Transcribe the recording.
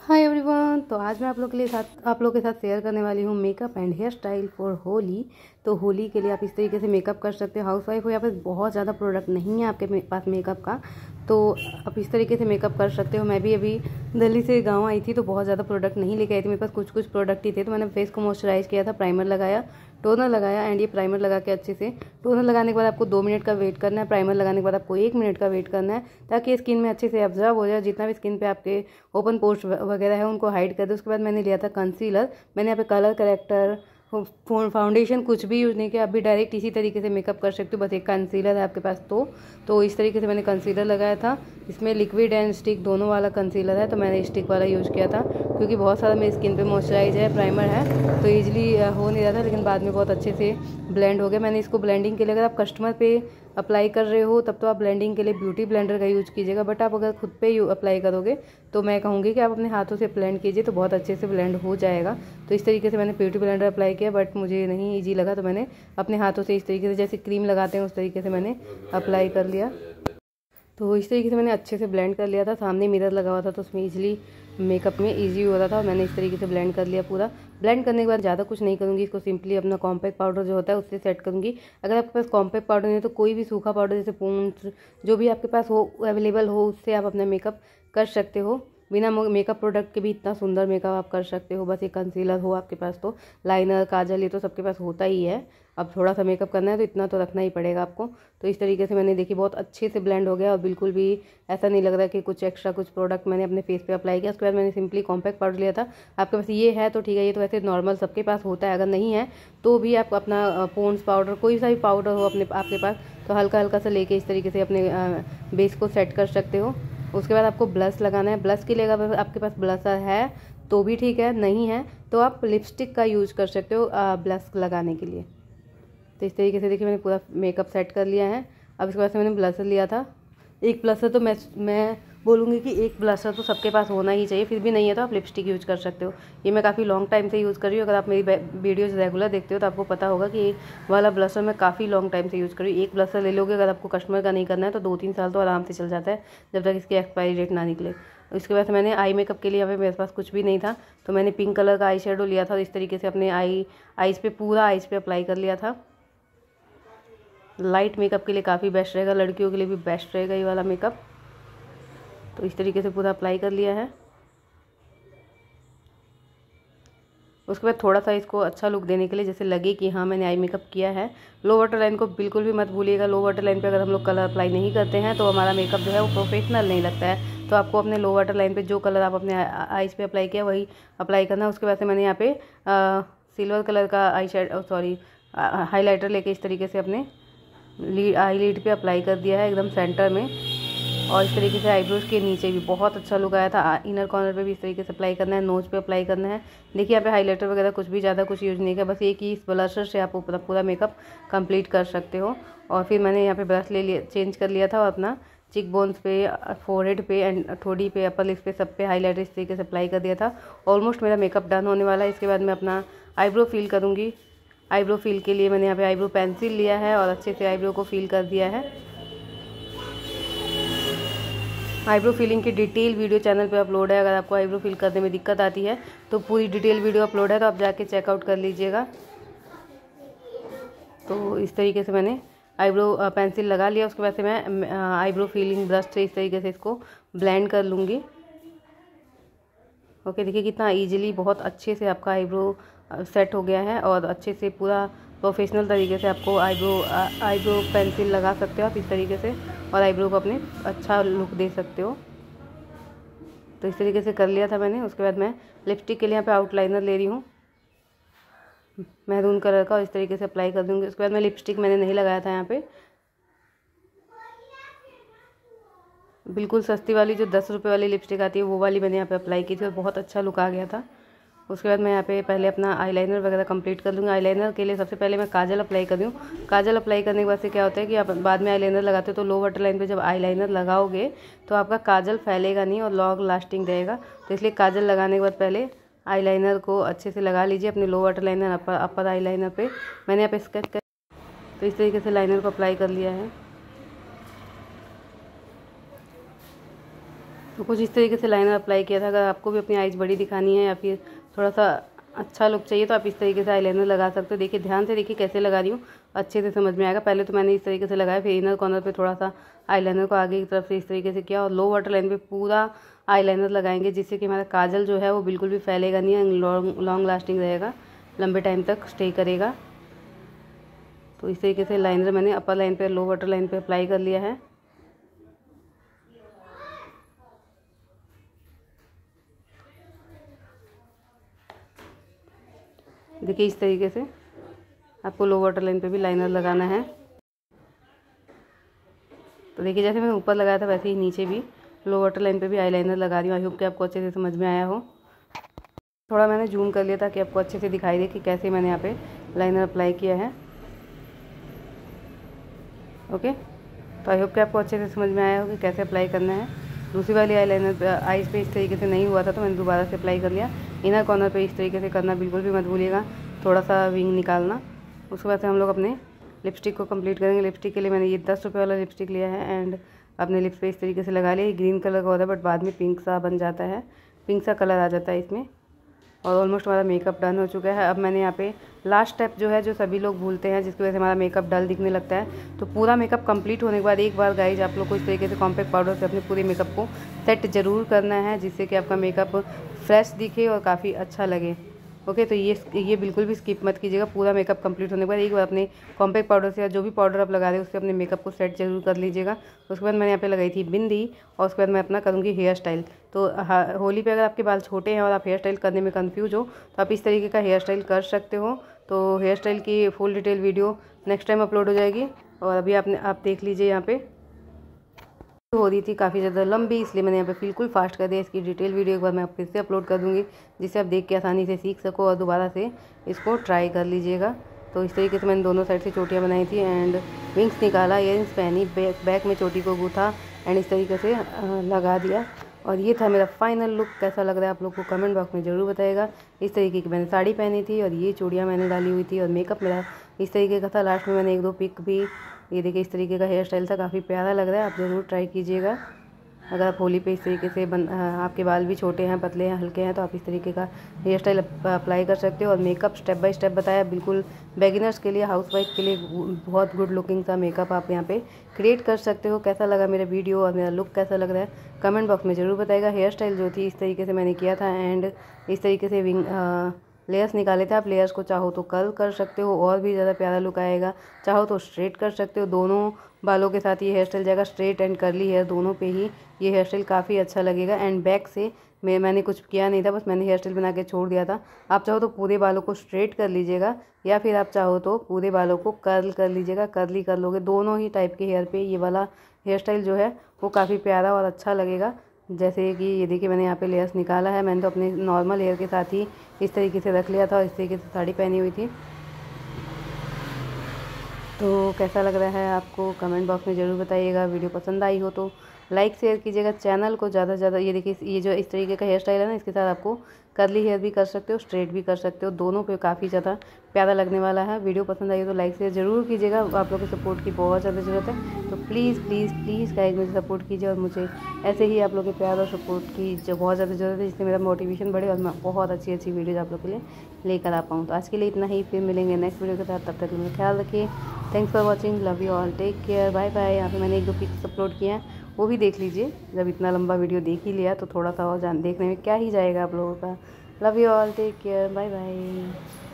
Hi everyone. तो आज मैं आप लोग के साथ शेयर करने वाली हूँ makeup and hair style for Holi. तो होली के लिए आप इस तरीके से मेकअप कर सकते हो। हाउसवाइफ हो या फिर बहुत ज़्यादा प्रोडक्ट नहीं है आपके पास मेकअप का, तो आप इस तरीके से मेकअप कर सकते हो। मैं भी अभी दिल्ली से गांव आई थी तो बहुत ज़्यादा प्रोडक्ट नहीं लेके आई थी, मेरे पास कुछ प्रोडक्ट ही थे। तो मैंने फेस को मॉइस्चराइज़ किया था, प्राइमर लगाया, टोनर लगाया एंड ये प्राइमर लगा के अच्छे से, टोनर लगाने के बाद आपको 2 मिनट का वेट करना है, प्राइमर लगाने के बाद आपको 1 मिनट का वेट करना है, ताकि स्किन में अच्छे से ऑब्जर्व हो जाए। जितना भी स्किन पे आपके ओपन पोर्स वगैरह है उनको हाइड कर दो। उसके बाद मैंने लिया था कंसीलर। मैंने यहाँ पे कलर करेक्टर, फाउंडेशन कुछ भी यूज़ नहीं किया। आप भी डायरेक्ट इसी तरीके से मेकअप कर सकते हो, बस एक कंसीलर है आपके पास तो इस तरीके से मैंने कंसीलर लगाया था। इसमें लिक्विड एंड स्टिक दोनों वाला कंसीलर है, तो मैंने स्टिक वाला यूज़ किया था क्योंकि बहुत सारा मेरी स्किन पे मॉइस्चराइज है, प्राइमर है, तो ईजिली हो नहीं रहा था, लेकिन बाद में बहुत अच्छे से ब्लेंड हो गया। मैंने इसको ब्लेंडिंग के लिए, अगर आप कस्टमर पे अप्लाई कर रहे हो तब तो आप ब्लेंडिंग के लिए ब्यूटी ब्लेंडर का यूज़ कीजिएगा, बट आप अगर खुद पे अप्लाई करोगे तो मैं कहूँगी कि आप अपने हाथों से ब्लेंड कीजिए, तो बहुत अच्छे से ब्लेंड हो जाएगा। तो इस तरीके से मैंने ब्यूटी ब्लेंडर अप्लाई किया, बट मुझे नहीं ईजी लगा, तो मैंने अपने हाथों से इस तरीके से, जैसे क्रीम लगाते हैं उस तरीके से मैंने अप्लाई कर लिया। तो इस तरीके से मैंने अच्छे से ब्लेंड कर लिया था। सामने मिरर लगा हुआ था तो उसमें ईजिली मेकअप में ईजी हो रहा था, और मैंने इस तरीके से ब्लेंड कर लिया पूरा। ब्लेंड करने के बाद ज़्यादा कुछ नहीं करूँगी, इसको सिंपली अपना कॉम्पैक्ट पाउडर जो होता है उससे सेट करूँगी। अगर आपके पास कॉम्पैक्ट पाउडर नहीं है तो कोई भी सूखा पाउडर, जैसे पॉन्ड्स, जो भी आपके पास हो, अवेलेबल हो, उससे आप अपना मेकअप कर सकते हो। बिना मेकअप प्रोडक्ट के भी इतना सुंदर मेकअप आप कर सकते हो। बस एक कंसीलर हो आपके पास, तो लाइनर, काजल, ये तो सबके पास होता ही है। अब थोड़ा सा मेकअप करना है तो इतना तो रखना ही पड़ेगा आपको। तो इस तरीके से मैंने देखी बहुत अच्छे से ब्लेंड हो गया, और बिल्कुल भी ऐसा नहीं लग रहा कि कुछ एक्स्ट्रा कुछ प्रोडक्ट मैंने अपने फेस पे अप्लाई किया। उसके बाद मैंने सिंपली कॉम्पैक्ट पाउडर लिया था। आपके पास ये है तो ठीक है, ये तो वैसे नॉर्मल सबके पास होता है। अगर नहीं है तो भी आप अपना पॉन्ड्स पाउडर, कोई सा भी पाउडर हो आपके पास, तो हल्का हल्का सा लेके इस तरीके से अपने बेस को सेट कर सकते हो। उसके बाद आपको ब्लश लगाना है। ब्लश के लिए अगर आपके पास ब्लशर है तो भी ठीक है, नहीं है तो आप लिपस्टिक का यूज़ कर सकते हो ब्लश लगाने के लिए। तो इस तरीके से देखिए मैंने पूरा मेकअप सेट कर लिया है। अब इसके बाद से मैंने ब्लशर लिया था। एक ब्लशर तो मैं बोलूँगी कि एक ब्लशर तो सबके पास होना ही चाहिए, फिर भी नहीं है तो आप लिपस्टिक यूज़ कर सकते हो। ये मैं काफ़ी लॉन्ग टाइम से यूज़ कर रही हूँ। अगर आप मेरी वीडियोज़ रेगुलर देखते हो तो आपको पता होगा कि ये वाला ब्लशर मैं काफ़ी लॉन्ग टाइम से यूज़ कर रही हूँ। एक ब्लशर ले लोगे, अगर आपको कस्टमर का नहीं करना है तो 2-3 साल तो आराम से चल जाता है, जब तक इसकी एक्सपायरी डेट ना निकले। इसके बाद मैंने आई मेकअप के लिए, यहाँ पे मेरे पास कुछ भी नहीं था, तो मैंने पिंक कलर का आई शेडो लिया था और इस तरीके से अपने आईज़ पे, पूरा आईज़ पे अप्लाई कर लिया था। लाइट मेकअप के लिए काफ़ी बेस्ट रहेगा, लड़कियों के लिए भी बेस्ट रहेगा ये वाला मेकअप। तो इस तरीके से पूरा अप्लाई कर लिया है। उसके बाद थोड़ा सा इसको अच्छा लुक देने के लिए, जैसे लगे कि हाँ मैंने आई मेकअप किया है, लो वाटर लाइन को बिल्कुल भी मत भूलिएगा। लो वाटर लाइन पे अगर हम लोग कलर अप्लाई नहीं करते हैं तो हमारा मेकअप जो है वो प्रोफेशनल नहीं लगता है। तो आपको अपने लो वाटर लाइन पे जो कलर आप अपने आईज पे अप्लाई किया वही अप्लाई करना। उसके बाद से मैंने यहाँ पे सिल्वर कलर का हाईलाइटर लेके इस तरीके से अपने आई लिड पे अप्लाई कर दिया है, एकदम सेंटर में। और इस तरीके से आईब्रोज के नीचे भी बहुत अच्छा लुक आया था। इनर कॉर्नर पे भी इस तरीके से अप्लाई करना है, नोज पे अप्लाई करना है। देखिए यहाँ पे हाइलाइटर वगैरह कुछ भी ज़्यादा कुछ यूज़ नहीं किया, बस एक ही इस ब्लशर से आप पूरा मेकअप कंप्लीट कर सकते हो। और फिर मैंने यहाँ पे ब्रश ले लिया, चेंज कर लिया था, और अपना चिक बोन्स पे, फोरहेड पे एंड थोड़ी पे, अपर लिप्स पे, सब पे हाईलाइटर इस तरीके से अप्लाई कर दिया था। ऑलमोस्ट मेरा मेकअप डन होने वाला है। इसके बाद मैं अपना आईब्रो फील करूँगी। आईब्रो फील के लिए मैंने यहाँ पे आईब्रो पेंसिल लिया है और अच्छे से आईब्रो को फील कर दिया है। आईब्रो फीलिंग की डिटेल वीडियो चैनल पे अपलोड है। अगर आपको आईब्रो फील करने में दिक्कत आती है तो पूरी डिटेल वीडियो अपलोड है, तो आप जाके चेकआउट कर लीजिएगा। तो इस तरीके से मैंने आईब्रो पेंसिल लगा लिया। उसके बाद से मैं आईब्रो फीलिंग ब्रश से इस तरीके से इसको ब्लेंड कर लूँगी। ओके, देखिए कितना ईजिली, बहुत अच्छे से आपका आईब्रो सेट हो गया है, और अच्छे से पूरा प्रोफेशनल तरीके से आपको आईब्रो पेंसिल लगा सकते हो आप इस तरीके से, और आईब्रो को अपने अच्छा लुक दे सकते हो। तो इस तरीके से कर लिया था मैंने। उसके बाद मैं लिपस्टिक के लिए यहाँ पे आउटलाइनर ले रही हूँ मैरून कलर का, और इस तरीके से अप्लाई कर दूँगी। उसके बाद मैं लिपस्टिक मैंने नहीं लगाया था यहाँ पे, बिल्कुल सस्ती वाली जो 10 रुपये वाली लिपस्टिक आती है वो वाली मैंने यहाँ पे अप्लाई की थी, और बहुत अच्छा लुक आ गया था। उसके बाद मैं यहाँ पे पहले अपना आईलाइनर वगैरह कंप्लीट कर लूँगी। आईलाइनर के लिए सबसे पहले मैं काजल अप्लाई कर दूँ। काजल अप्लाई करने के बाद से क्या होता है कि आप बाद में आईलाइनर लगाते हो तो लो वाटर लाइन पे जब आईलाइनर लगाओगे तो आपका काजल फैलेगा नहीं और लॉन्ग लास्टिंग रहेगा। तो इसलिए काजल लगाने के बाद पहले आईलाइनर को अच्छे से लगा लीजिए अपने low water liner, upper eyeliner पे। मैंने यहाँ पे स्केच कर, तो इस तरीके से लाइनर को अप्लाई कर लिया है। तो कुछ इस तरीके से लाइनर अप्लाई किया था। अगर आपको भी अपनी आइज़ बड़ी दिखानी है या फिर थोड़ा सा अच्छा लुक चाहिए तो आप इस तरीके से आईलाइनर लगा सकते हो। देखिए ध्यान से देखिए कैसे लगा रही हूँ, अच्छे से समझ में आएगा। पहले तो मैंने इस तरीके से लगाया, फिर इनर कॉर्नर पे थोड़ा सा आईलाइनर को आगे की तरफ से इस तरीके से किया और लो वाटर लाइन पे पूरा आईलाइनर लगाएंगे, जिससे कि हमारा काजल जो है वो बिल्कुल भी फैलेगा नहीं, लॉन्ग लास्टिंग रहेगा, लंबे टाइम तक स्टे करेगा। तो इस तरीके से लाइनर मैंने अपर लाइन पे लो वाटर लाइन पे अप्लाई कर लिया है। देखिए इस तरीके से आपको लो वाटर लाइन पे भी लाइनर लगाना है। तो देखिए जैसे मैंने ऊपर लगाया था वैसे ही नीचे भी लो वाटर लाइन पे भी आईलाइनर लगा रही हूँ। आई होप कि आपको अच्छे से समझ में आया हो। थोड़ा मैंने जूम कर लिया ताकि आपको अच्छे से दिखाई दे कि कैसे मैंने यहाँ पे लाइनर अप्लाई किया है। ओके, तो आई होप कि आपको अच्छे से समझ में आया हो कि कैसे अप्लाई करना है। दूसरी वाली आईलाइनर आईज पे इस तरीके से नहीं हुआ था तो मैंने दोबारा से अप्लाई कर लिया। इनर कॉर्नर पे इस तरीके से करना बिल्कुल भी मत भूलिएगा, थोड़ा सा विंग निकालना। उसके बाद से हम लोग अपने लिपस्टिक को कंप्लीट करेंगे। लिपस्टिक के लिए मैंने ये 10 रुपये वाला लिपस्टिक लिया है एंड अपने लिप्स पे इस तरीके से लगा लिया। ये ग्रीन कलर का होता है बट बाद में पिंक सा बन जाता है, पिंक सा कलर आ जाता है इसमें। और ऑलमोस्ट हमारा मेकअप डन हो चुका है। अब मैंने यहाँ पे लास्ट स्टेप जो है जो सभी लोग भूलते हैं, जिसकी वजह से हमारा मेकअप डल दिखने लगता है। तो पूरा मेकअप कंप्लीट होने के बाद एक बार गाइज आप लोग को इस तरीके से कॉम्पैक्ट पाउडर से अपने पूरे मेकअप को सेट जरूर करना है, जिससे कि आपका मेकअप फ्रेश दिखे और काफ़ी अच्छा लगे। ओके, तो ये बिल्कुल भी स्किप मत कीजिएगा। पूरा मेकअप कंप्लीट होने के बाद एक बार अपने कॉम्पैक्ट पाउडर से या जो भी पाउडर आप लगा रहे हो उससे अपने मेकअप को सेट जरूर कर लीजिएगा। उसके बाद मैंने यहाँ पे लगाई थी बिंदी और उसके बाद मैं अपना करूँगी हेयर स्टाइल। तो होली पे अगर आपके बाल छोटे हैं और आप हेयर स्टाइल करने में कंफ्यूज हो तो आप इस तरीके का हेयर स्टाइल कर सकते हो। तो हेयर स्टाइल की full detail video next time upload हो जाएगी। और अभी आप देख लीजिए यहाँ पे हो रही थी काफ़ी ज़्यादा लंबी, इसलिए मैंने यहाँ पे बिल्कुल फास्ट कर दिया। इसकी डिटेल वीडियो एक बार मैं फिर से अपलोड कर दूँगी, जिससे आप देख के आसानी से सीख सको और दोबारा से इसको ट्राई कर लीजिएगा। तो इस तरीके से मैंने दोनों साइड से चोटियाँ बनाई थी एंड विंग्स निकाला, इयरिंग्स पहनी, बैक में चोटी को गूथा एंड इस तरीके से लगा दिया। और ये था मेरा फाइनल लुक। कैसा लग रहा है आप लोग को कमेंट बॉक्स में ज़रूर बताइएगा। इस तरीके की मैंने साड़ी पहनी थी और ये चूड़ियाँ मैंने डाली हुई थी और मेकअप मेरा इस तरीके का था। लास्ट में मैंने एक दो पिक भी, ये देखिए इस तरीके का हेयर स्टाइल था, काफ़ी प्यारा लग रहा है। आप ज़रूर ट्राई कीजिएगा। अगर आप होली पे इस तरीके से आपके बाल भी छोटे हैं, पतले हैं, हल्के हैं तो आप इस तरीके का हेयर स्टाइल अप्लाई कर सकते हो। और मेकअप स्टेप बाय स्टेप बताया, बिल्कुल बिगिनर्स के लिए, हाउसवाइफ के लिए बहुत गुड लुकिंग सा मेकअप आप यहाँ पे क्रिएट कर सकते हो। कैसा लगा मेरा वीडियो और मेरा लुक कैसा लग रहा है कमेंट बॉक्स में ज़रूर बताइएगा। हेयर स्टाइल जो थी इस तरीके से मैंने किया था एंड इस तरीके से लेयर्स निकाले थे। आप लेयर्स को चाहो तो कर्ल कर सकते हो और भी ज़्यादा प्यारा लुक आएगा, चाहो तो स्ट्रेट कर सकते हो। दोनों बालों के साथ ये हेयर स्टाइल जाएगा, स्ट्रेट एंड कर्ली हेयर दोनों पे ही ये हेयर स्टाइल काफ़ी अच्छा लगेगा। एंड बैक से मैंने कुछ किया नहीं था, बस मैंने हेयर स्टाइल बना के छोड़ दिया था। आप चाहो तो पूरे बालों को स्ट्रेट कर लीजिएगा या फिर आप चाहो तो पूरे बालों को कर्ल कर लीजिएगा, कर्ली कर लोगे। दोनों ही टाइप के हेयर पे ये वाला हेयर स्टाइल जो है वो काफ़ी प्यारा और अच्छा लगेगा। जैसे कि ये देखिए मैंने यहाँ पे लेयर्स निकाला है, मैंने तो अपने नॉर्मल हेयर के साथ ही इस तरीके से रख लिया था और इस तरीके से साड़ी पहनी हुई थी। तो कैसा लग रहा है आपको कमेंट बॉक्स में ज़रूर बताइएगा। वीडियो पसंद आई हो तो लाइक शेयर कीजिएगा, चैनल को ज़्यादा से ज़्यादा। ये देखिए ये जो इस तरीके का हेयर स्टाइल है ना, इसके साथ आपको कर्ली हेयर भी कर सकते हो, स्ट्रेट भी कर सकते हो, दोनों पे काफ़ी ज़्यादा प्यारा लगने वाला है। वीडियो पसंद आई हो तो लाइक शेयर ज़रूर कीजिएगा। आप लोगों के सपोर्ट की बहुत ज़्यादा ज़रूरत है, तो प्लीज़ प्लीज़ प्लीज़ गाइस मुझे सपोर्ट कीजिए और मुझे ऐसे ही आप लोगों के प्यार और सपोर्ट की जो बहुत ज़्यादा ज़रूरत है, जिससे मेरा मोटिवेशन बढ़े और मैं बहुत अच्छी अच्छी वीडियोज़ आप लोग के लिए लेकर आ पाऊँ। तो आज के लिए इतना ही, फिर मिलेंगे नेक्स्ट वीडियो के साथ। तब तक मेरा ख्याल रखिए। Thanks for watching, love you all, take care, bye bye. यहाँ पे मैंने एक दो पिक्स अपलोड किए हैं, वो भी देख लीजिए। जब इतना लंबा वीडियो देख ही लिया तो थोड़ा सा और देखने में क्या ही जाएगा आप लोगों का। Love you all, take care, bye bye.